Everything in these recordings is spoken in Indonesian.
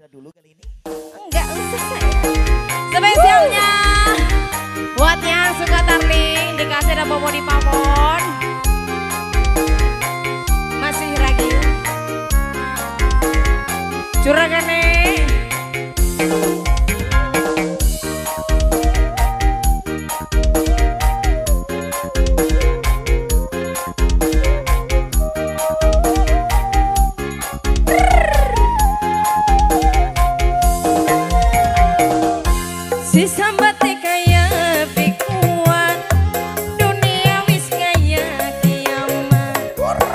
dulu kali ini. Enggak usah saya. Spesialnya buat yang suka tarling dikasih ada bobo di pamon. Masih lagi. Curagane. Si sambatnya kaya pikuan, dunia wis kaya kiamat.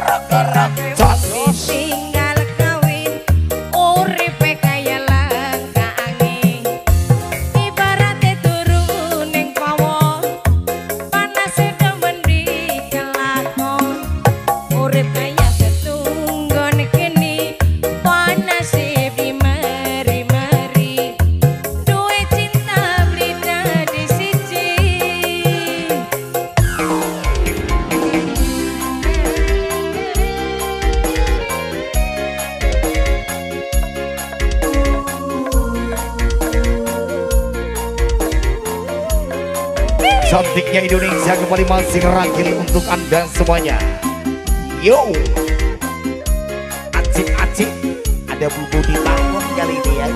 Tinggal kawin, uripe kaya langka angin. Ibaratnya turun ning pawon, panasnya demen di kelakon. Urip kaya setunggon kini, panasnya di meri-meri. Duit cinta beli dari siji. Cantiknya Indonesia kembali masih ragil untuk Anda semuanya. Yo, acik-acik, ada bubu di pamon kali ini ya.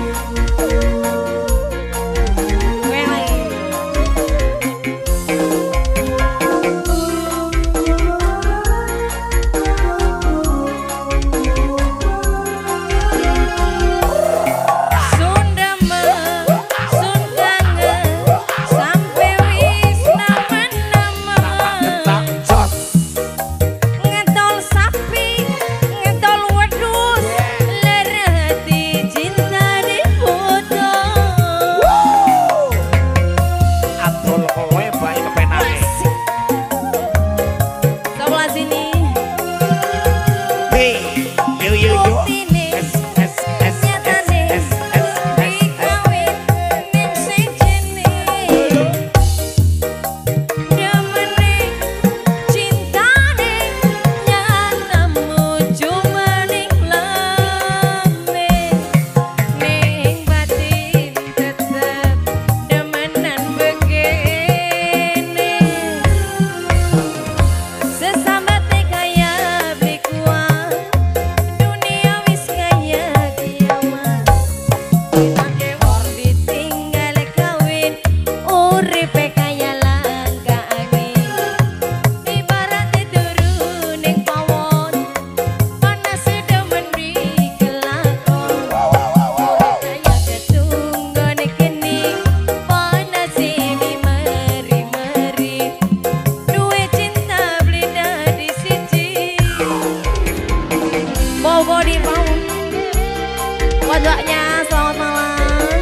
Bobo di pamon. Wajahnya selamat malam.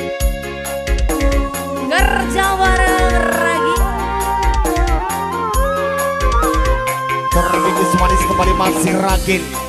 Kerja bareng lagi. Terminggu manis kembali masih ragil.